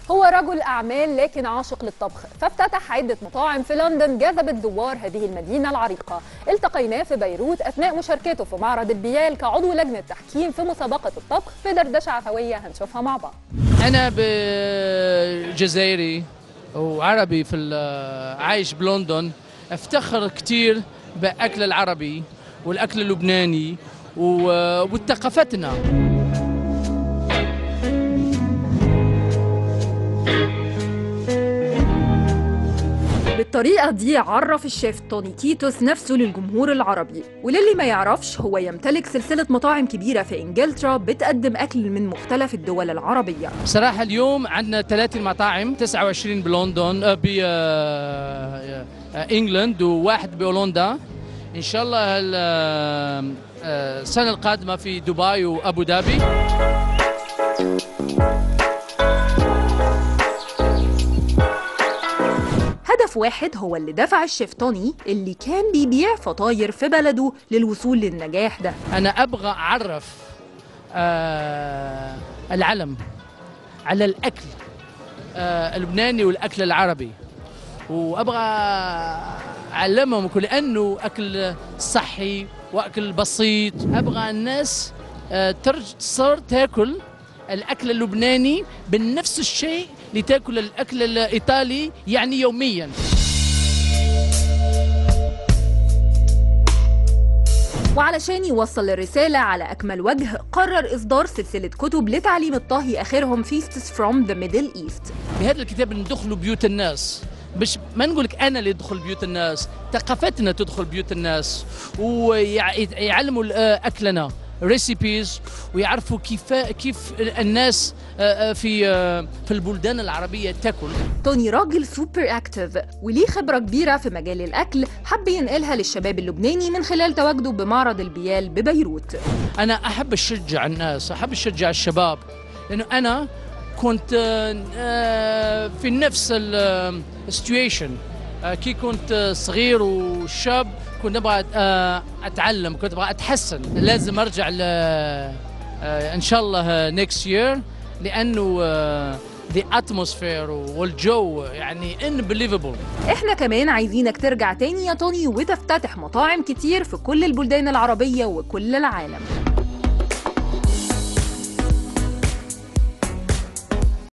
هو رجل أعمال لكن عاشق للطبخ، فافتتح عدة مطاعم في لندن جذبت زوار هذه المدينة العريقة. التقيناه في بيروت أثناء مشاركته في معرض البيال كعضو لجنة تحكيم في مسابقة الطبخ في دردشة عفوية هنشوفها مع بعض. أنا بجزائري وعربي عايش بلندن، افتخر كتير بأكل العربي والأكل اللبناني وثقافتنا. بالطريقة دي عرف الشيف توني كيتوس نفسه للجمهور العربي، وللي ما يعرفش هو يمتلك سلسلة مطاعم كبيرة في إنجلترا بتقدم أكل من مختلف الدول العربية. بصراحة اليوم عندنا 30 مطاعم، 29 بلندن بإنجلند وواحد بهولندا. إن شاء الله السنة القادمة في دبي وأبو ظبي. هدف واحد هو اللي دفع الشيف توني اللي كان بيبيع فطاير في بلده للوصول للنجاح ده. أنا أبغى أعرف العالم على الأكل اللبناني والأكل العربي، وأبغى أعلمهم لأنه أكل صحي وأكل بسيط. أبغى الناس تصير تاكل الأكل اللبناني بنفس الشيء اللي تاكل الأكل الإيطالي يعني يومياً. وعلشان يوصل الرسالة على أكمل وجه قرر إصدار سلسلة كتب لتعليم الطهي آخرهم Feasts from the Middle East. بهذا الكتاب ندخلوا بيوت الناس، مش ما نقولك أنا اللي أدخل بيوت الناس، ثقافتنا تدخل بيوت الناس ويعلموا أكلنا ريسيبيز، ويعرفوا كيف الناس في البلدان العربية تاكل. توني راجل سوبر اكتيف وليه خبرة كبيرة في مجال الأكل، حب ينقلها للشباب اللبناني من خلال تواجده بمعرض البيال ببيروت. أنا أحب أشجع الناس، أحب أشجع الشباب، لأنه أنا كنت في نفس السيتويشن. كي كنت صغير وشاب كنت أبغى أتعلم، كنت أبغى أتحسن. لازم أرجع إن شاء الله next year، لأنه the atmosphere والجو يعني unbelievable. إحنا كمان عايزينك ترجع تاني يا توني وتفتتح مطاعم كتير في كل البلدان العربية وكل العالم.